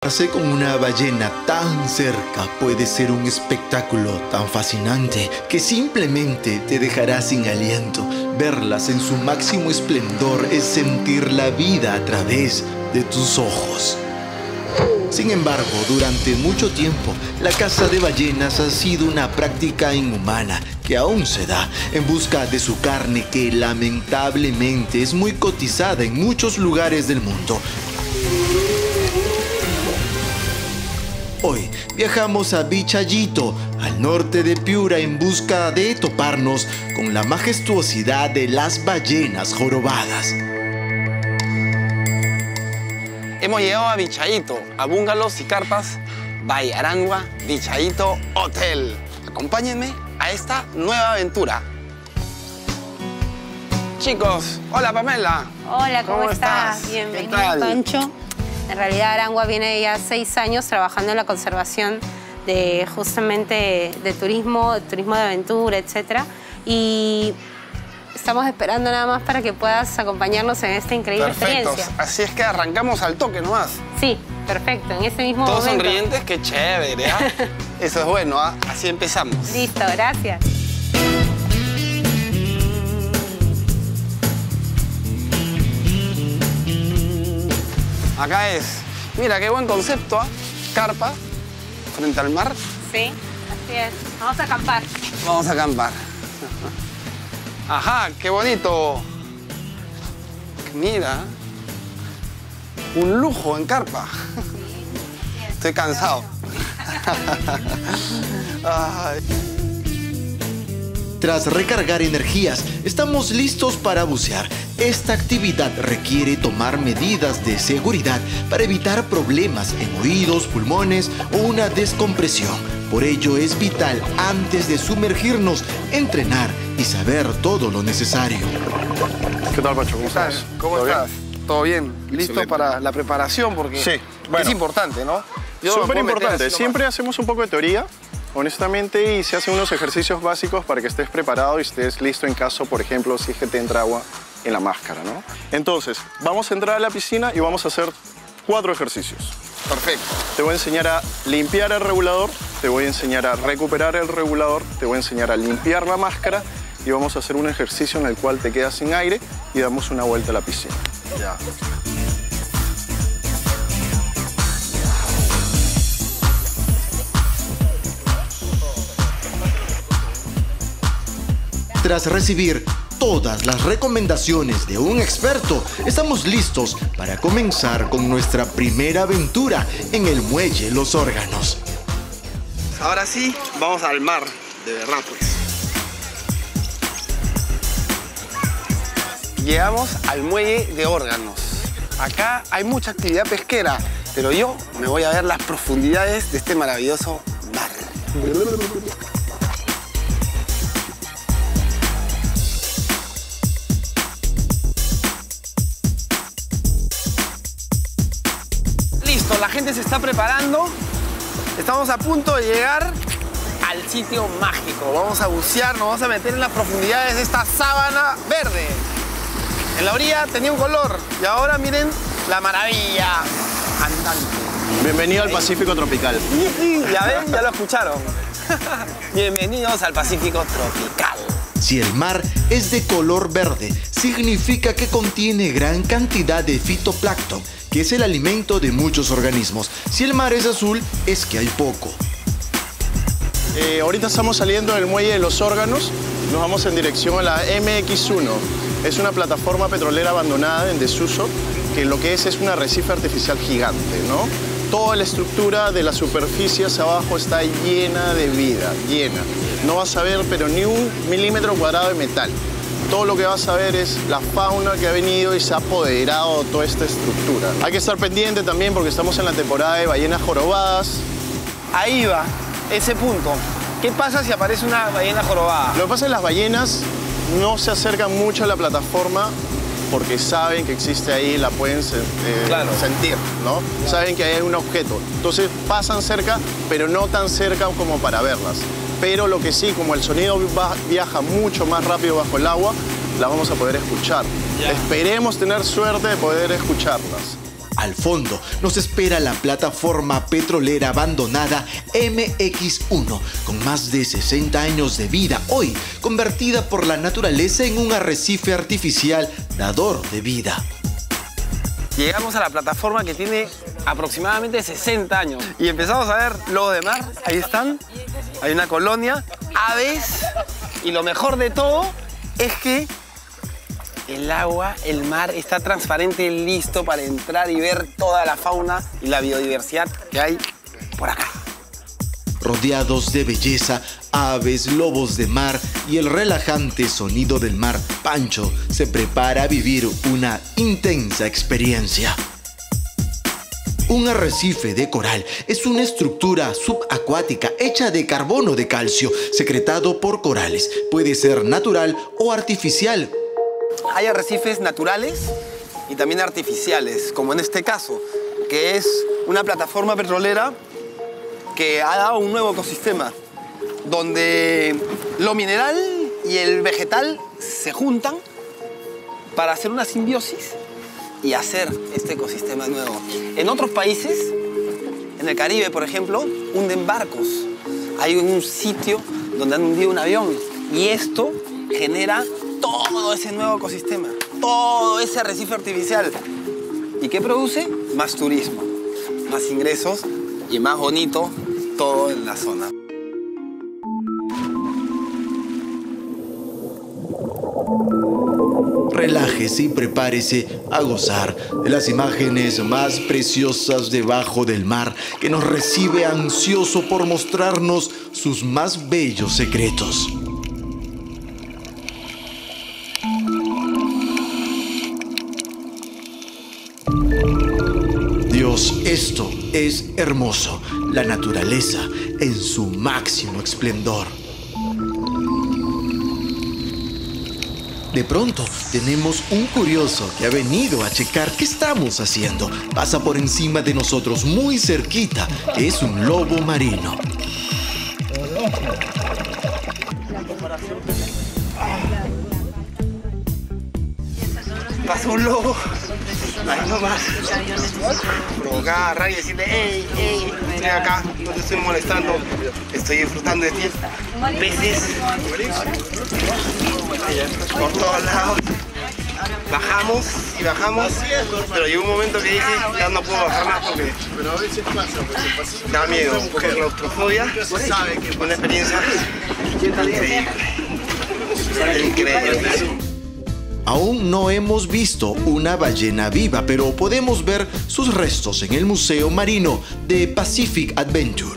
Verse con una ballena tan cerca puede ser un espectáculo tan fascinante que simplemente te dejará sin aliento. Verlas en su máximo esplendor es sentir la vida a través de tus ojos. Sin embargo, durante mucho tiempo, la caza de ballenas ha sido una práctica inhumana que aún se da en busca de su carne, que lamentablemente es muy cotizada en muchos lugares del mundo. Hoy viajamos a Vichayito, al norte de Piura, en busca de toparnos con la majestuosidad de las ballenas jorobadas. Hemos llegado a Vichayito, a bungalows y carpas by Arangua Vichayito Hotel. Acompáñenme a esta nueva aventura. Chicos, hola Pamela. Hola, ¿cómo estás? ¿Qué Bienvenido, tal? Pancho. En realidad Arangua viene ya 6 años trabajando en la conservación de justamente de turismo de aventura, etc. Y estamos esperando nada más para que puedas acompañarnos en esta increíble experiencia. Así es que arrancamos al toque nomás. Sí, perfecto, en ese mismo Todos momento. sonrientes, qué chévere, ¿ah? Eso es bueno, ¿ah? Así empezamos. Listo, gracias. Acá es, mira qué buen concepto, ¿ah? Carpa, frente al mar. Sí, así es. Vamos a acampar. Vamos a acampar. Ajá, qué bonito. Mira, un lujo en carpa. Estoy cansado. Ay. Tras recargar energías, estamos listos para bucear. Esta actividad requiere tomar medidas de seguridad para evitar problemas en oídos, pulmones o una descompresión. Por ello es vital, antes de sumergirnos, entrenar y saber todo lo necesario. ¿Qué tal, Pancho? ¿Cómo estás? ¿Cómo ¿Todo estás? bien? ¿Todo bien? ¿Listo Excelente. para la preparación? Porque Sí, bueno. es importante, ¿no? Yo me Súper puedo meter importante. así Siempre nomás. hacemos un poco de teoría, honestamente, y se hacen unos ejercicios básicos para que estés preparado y estés listo en caso, por ejemplo, si es que te entra agua en la máscara, ¿no? Entonces, vamos a entrar a la piscina y vamos a hacer 4 ejercicios. Perfecto. Te voy a enseñar a limpiar el regulador, te voy a enseñar a recuperar el regulador, te voy a enseñar a limpiar la máscara y vamos a hacer un ejercicio en el cual te quedas sin aire y damos una vuelta a la piscina. Ya. Tras recibir todas las recomendaciones de un experto, estamos listos para comenzar con nuestra primera aventura en el muelle Los Órganos. Ahora sí, vamos al mar, de verdad, pues. Llegamos al muelle de Órganos. Acá hay mucha actividad pesquera, pero yo me voy a ver las profundidades de este maravilloso mar. Listo, la gente se está preparando. Estamos a punto de llegar al sitio mágico. Vamos a bucear, nos vamos a meter en las profundidades de esta sábana verde. En la orilla tenía un color y ahora miren la maravilla andante. Bienvenido al Pacífico Tropical. Ya ven, ya lo escucharon. Bienvenidos al Pacífico Tropical. Si el mar es de color verde, significa que contiene gran cantidad de fitoplancton, que es el alimento de muchos organismos. Si el mar es azul, es que hay poco. Ahorita estamos saliendo del muelle de Los Órganos, nos vamos en dirección a la MX1. Es una plataforma petrolera abandonada en desuso, que lo que es un arrecife artificial gigante, ¿no? Toda la estructura de la superficie hacia abajo está llena de vida, llena. No vas a ver pero ni 1 milímetro cuadrado de metal. Todo lo que vas a ver es la fauna que ha venido y se ha apoderado de toda esta estructura. Hay que estar pendiente también porque estamos en la temporada de ballenas jorobadas. Ahí va, ese punto. ¿Qué pasa si aparece una ballena jorobada? Lo que pasa es que las ballenas no se acercan mucho a la plataforma porque saben que existe ahí, la pueden Claro. sentir, ¿no? Saben que hay un objeto. Entonces pasan cerca, pero no tan cerca como para verlas. Pero lo que sí, como el sonido viaja mucho más rápido bajo el agua, la vamos a poder escuchar. Ya. Esperemos tener suerte de poder escucharlas. Al fondo nos espera la plataforma petrolera abandonada MX1, con más de 60 años de vida, hoy convertida por la naturaleza en un arrecife artificial dador de vida. Llegamos a la plataforma que tiene aproximadamente 60 años y empezamos a ver lobos de mar, ahí están, hay una colonia, aves y lo mejor de todo es que el agua, el mar está transparente, listo para entrar y ver toda la fauna y la biodiversidad que hay por acá. Rodeados de belleza, aves, lobos de mar y el relajante sonido del mar, Pancho se prepara a vivir una intensa experiencia. Un arrecife de coral es una estructura subacuática hecha de carbono de calcio, secretado por corales. Puede ser natural o artificial. Hay arrecifes naturales y también artificiales, como en este caso, que es una plataforma petrolera que ha dado un nuevo ecosistema, donde lo mineral y el vegetal se juntan para hacer una simbiosis y hacer este ecosistema nuevo. En otros países, en el Caribe, por ejemplo, hunden barcos. Hay un sitio donde han hundido un avión y esto genera todo ese nuevo ecosistema, todo ese arrecife artificial. ¿Y qué produce? Más turismo, más ingresos y más bonito todo en la zona. Relájese y prepárese a gozar de las imágenes más preciosas debajo del mar, que nos recibe ansioso por mostrarnos sus más bellos secretos. Dios, esto es hermoso, la naturaleza en su máximo esplendor. De pronto, tenemos un curioso que ha venido a checar qué estamos haciendo. Pasa por encima de nosotros muy cerquita. Es un lobo marino. Pasó un lobo, ahí nomás. Provocar, agarrar y decirle, hey, hey, estoy acá, no te estoy molestando, estoy disfrutando de ti. Peces por todos lados. Bajamos y bajamos, pero llegó un momento que dije, ya no puedo bajar más porque da miedo, un poco de claustrofobia. Una experiencia increíble. Increíble. Aún no hemos visto una ballena viva, pero podemos ver sus restos en el Museo Marino de Pacific Adventure.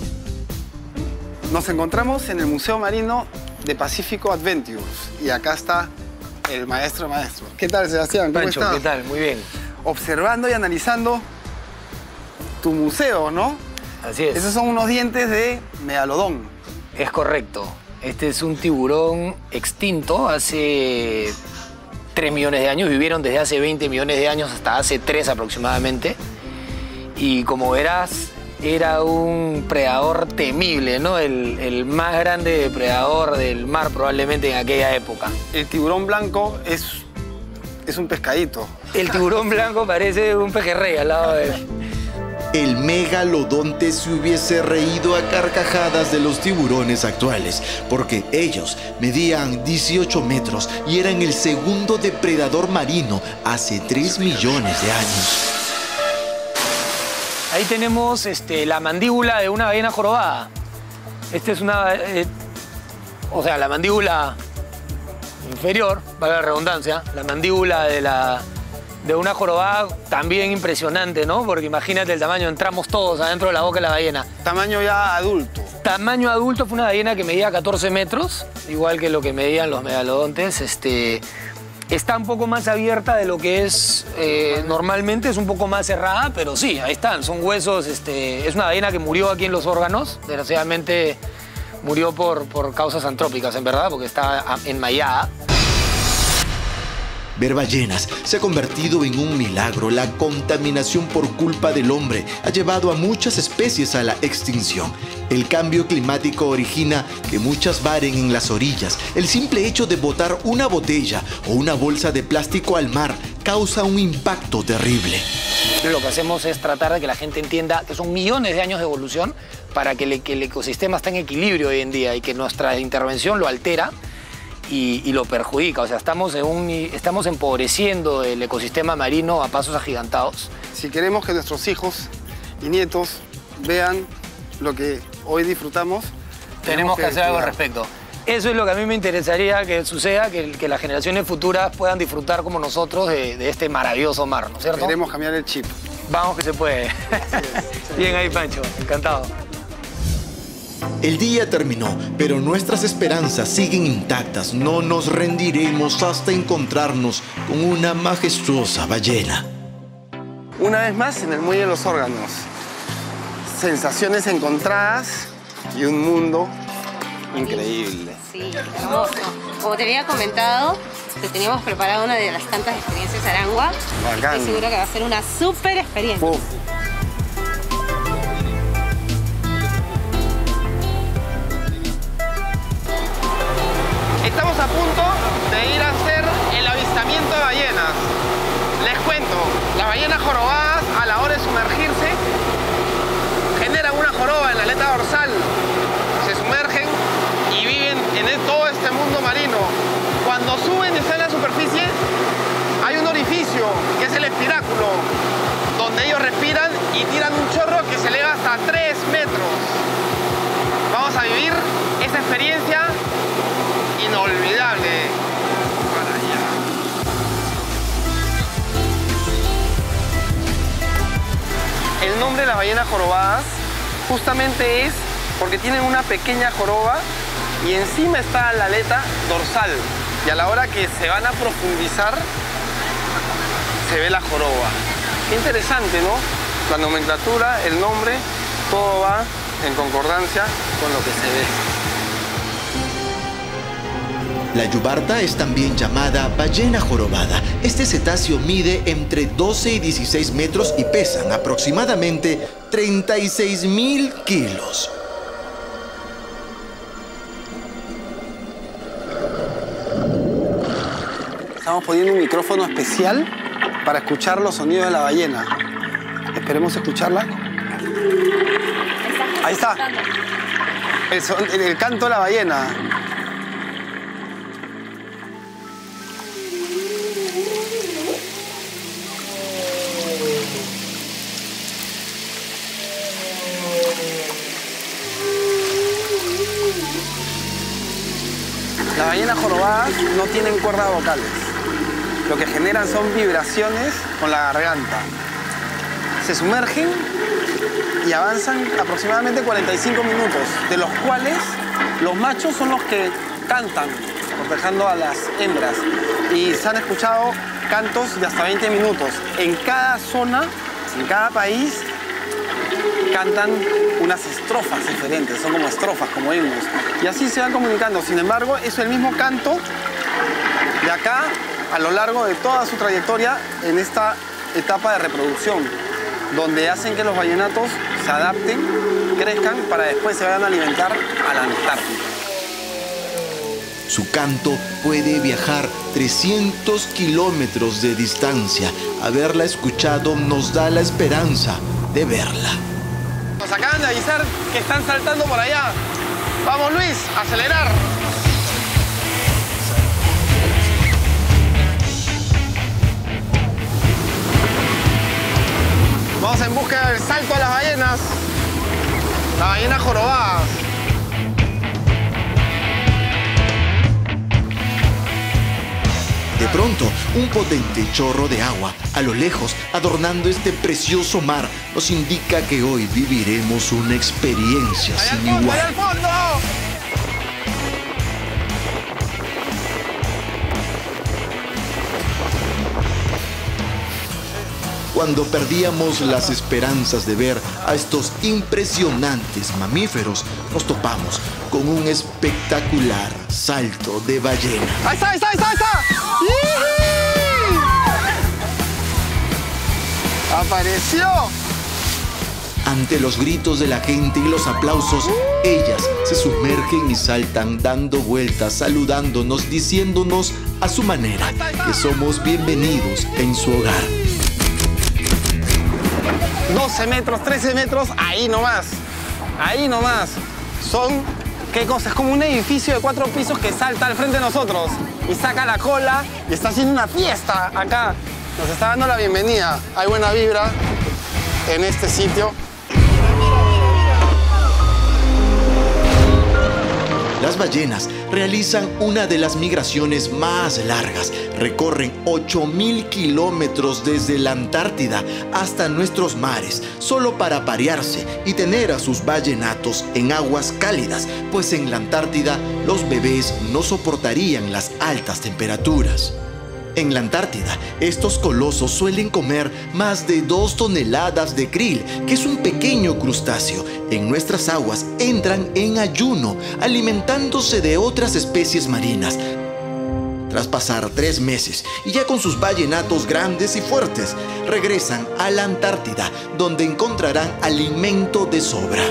Nos encontramos en el Museo Marino de Pacífico Adventures y acá está el maestro maestro. ¿Qué tal, Sebastián? ¿Cómo Pancho, estás? ¿qué tal? Muy bien. Observando y analizando tu museo, ¿no? Así es. Esos son unos dientes de megalodón. Es correcto. Este es un tiburón extinto hace 3 millones de años. Vivieron desde hace 20 millones de años hasta hace 3 aproximadamente. Y como verás, era un predador temible, ¿no? El más grande depredador del mar probablemente en aquella época. El tiburón blanco es un pescadito. El tiburón blanco parece un pejerrey al lado de él. El megalodonte se hubiese reído a carcajadas de los tiburones actuales, porque ellos medían 18 metros y eran el segundo depredador marino hace 3 millones de años. Ahí tenemos la mandíbula de una ballena jorobada. Esta es una... o sea, la mandíbula inferior, valga la redundancia, la mandíbula de una jorobada también impresionante, ¿no? Porque imagínate el tamaño, entramos todos adentro de la boca de la ballena. Tamaño ya adulto. Tamaño adulto, fue una ballena que medía 14 metros, igual que lo que medían los megalodontes. Está un poco más abierta de lo que es normalmente, es un poco más cerrada, pero sí, ahí están, son huesos. Es una ballena que murió aquí en los órganos, desgraciadamente murió por causas antrópicas, en verdad, porque está enmayada. Ver ballenas se ha convertido en un milagro. La contaminación por culpa del hombre ha llevado a muchas especies a la extinción. El cambio climático origina que muchas varen en las orillas. El simple hecho de botar una botella o una bolsa de plástico al mar causa un impacto terrible. Lo que hacemos es tratar de que la gente entienda que son millones de años de evolución para que el ecosistema esté en equilibrio hoy en día y que nuestra intervención lo altera y lo perjudica. O sea, estamos empobreciendo el ecosistema marino a pasos agigantados. Si queremos que nuestros hijos y nietos vean lo que hoy disfrutamos, tenemos que hacer algo al respecto. Eso es lo que a mí me interesaría que suceda, que las generaciones futuras puedan disfrutar como nosotros de este maravilloso mar, ¿no es cierto? Queremos cambiar el chip. Vamos que se puede. Bien ahí, Pancho. Encantado. El día terminó, pero nuestras esperanzas siguen intactas. No nos rendiremos hasta encontrarnos con una majestuosa ballena. Una vez más en el Muelle de los Órganos. Sensaciones encontradas y un mundo increíble. Sí, hermoso. Como te había comentado, te teníamos preparado una de las tantas experiencias Arangua. Bacán. Estoy segura que va a ser una súper experiencia. Uf. Estamos a punto de ir a hacer el avistamiento de ballenas. Les cuento, las ballenas jorobadas a la hora de sumergirse generan una joroba en la aleta dorsal. Se sumergen y viven en todo este mundo marino. Cuando suben y salen a la superficie, hay un orificio, que es el espiráculo, donde ellos respiran y tiran un chorro que se eleva hasta 3 metros. Vamos a vivir esta experiencia inolvidable. Para allá. El nombre de las ballenas jorobadas justamente es porque tienen una pequeña joroba y encima está la aleta dorsal. Y a la hora que se van a profundizar, se ve la joroba. Qué interesante, ¿no? La nomenclatura, el nombre, todo va en concordancia con lo que se ve. La yubarta es también llamada ballena jorobada. Este cetáceo mide entre 12 y 16 metros y pesan aproximadamente 36.000 kilos. Estamos poniendo un micrófono especial para escuchar los sonidos de la ballena. Esperemos escucharla. Ahí está. El canto de la ballena. Las ballenas jorobadas no tienen cuerdas vocales. Lo que generan son vibraciones con la garganta. Se sumergen y avanzan aproximadamente 45 minutos, de los cuales los machos son los que cantan, cortejando a las hembras. Y se han escuchado cantos de hasta 20 minutos. En cada zona, en cada país, cantan unas estrofas diferentes, son como estrofas, como himnos. Y así se van comunicando. Sin embargo, es el mismo canto de acá a lo largo de toda su trayectoria en esta etapa de reproducción, donde hacen que los ballenatos se adapten, crezcan, para después se vayan a alimentar a la Antártica. Su canto puede viajar 300 kilómetros de distancia. Haberla escuchado nos da la esperanza de verla. Nos acaban de avisar que están saltando por allá. Vamos, Luis, a acelerar. Vamos en busca del salto a las ballenas. Las ballenas jorobadas. De pronto, un potente chorro de agua a lo lejos, adornando este precioso mar, nos indica que hoy viviremos una experiencia ¡Allá al sin fondo, igual. allá al fondo! Cuando perdíamos las esperanzas de ver a estos impresionantes mamíferos, nos topamos con un espectacular salto de ballena. ¡Ahí está, ahí está, ahí está! Ahí está! ¡Yee! ¡Apareció! Ante los gritos de la gente y los aplausos, ellas se sumergen y saltan dando vueltas, saludándonos, diciéndonos a su manera que somos bienvenidos en su hogar. 12 metros, 13 metros, ahí nomás. Ahí nomás. Son, ¿qué cosa? Es como un edificio de 4 pisos que salta al frente de nosotros y saca la cola y está haciendo una fiesta acá. Nos está dando la bienvenida. Hay buena vibra en este sitio. Las ballenas realizan una de las migraciones más largas. Recorren 8.000 kilómetros desde la Antártida hasta nuestros mares, solo para aparearse y tener a sus ballenatos en aguas cálidas, pues en la Antártida los bebés no soportarían las altas temperaturas. En la Antártida, estos colosos suelen comer más de 2 toneladas de krill, que es un pequeño crustáceo. En nuestras aguas entran en ayuno, alimentándose de otras especies marinas. Tras pasar 3 meses y ya con sus ballenatos grandes y fuertes, regresan a la Antártida, donde encontrarán alimento de sobra.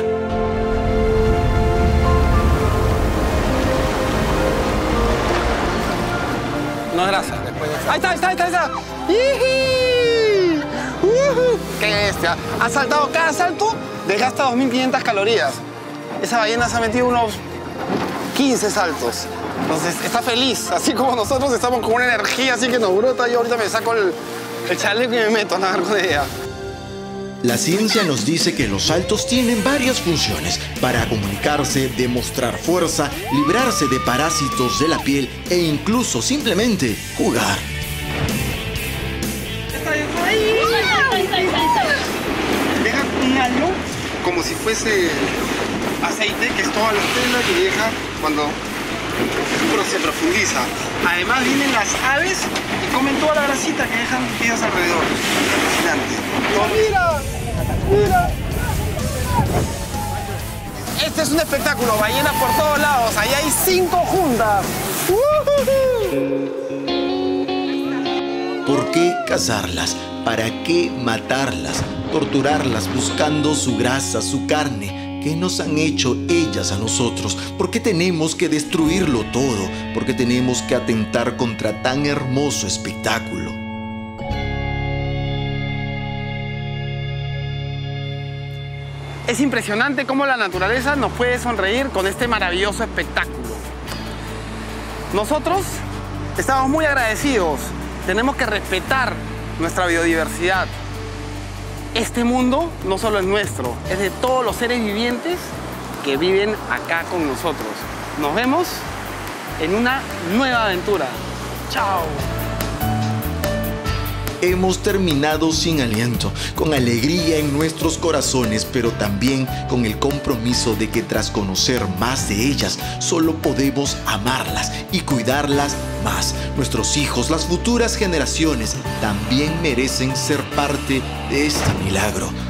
No es grasa. Ahí está, ahí está, ahí está, ahí está. ¡Yiji! ¡Qué bestia! Ha saltado cada salto, desgasta 2.500 calorías. Esa ballena se ha metido unos 15 saltos. Entonces está feliz, así como nosotros estamos con una energía así que nos brota. Yo ahorita me saco el chaleco y me meto a nadar con ella. La ciencia nos dice que los saltos tienen varias funciones: para comunicarse, demostrar fuerza, librarse de parásitos de la piel e incluso simplemente jugar. Deja un halo como si fuese aceite, que es toda la tela que deja cuando se profundiza. Además vienen las aves y comen toda la grasita que dejan ellas alrededor. Impresionante. ¡Mira! ¡Mira! Este es un espectáculo, ballenas por todos lados. Ahí hay 5 juntas. ¿Por qué cazarlas? ¿Para qué matarlas? Torturarlas buscando su grasa, su carne. ¿Qué nos han hecho ellas a nosotros? ¿Por qué tenemos que destruirlo todo? ¿Por qué tenemos que atentar contra tan hermoso espectáculo? Es impresionante cómo la naturaleza nos puede sonreír con este maravilloso espectáculo. Nosotros estamos muy agradecidos. Tenemos que respetar nuestra biodiversidad. Este mundo no solo es nuestro, es de todos los seres vivientes que viven acá con nosotros. Nos vemos en una nueva aventura. ¡Chao! Hemos terminado sin aliento, con alegría en nuestros corazones, pero también con el compromiso de que tras conocer más de ellas, solo podemos amarlas y cuidarlas más. Nuestros hijos, las futuras generaciones, también merecen ser parte de este milagro.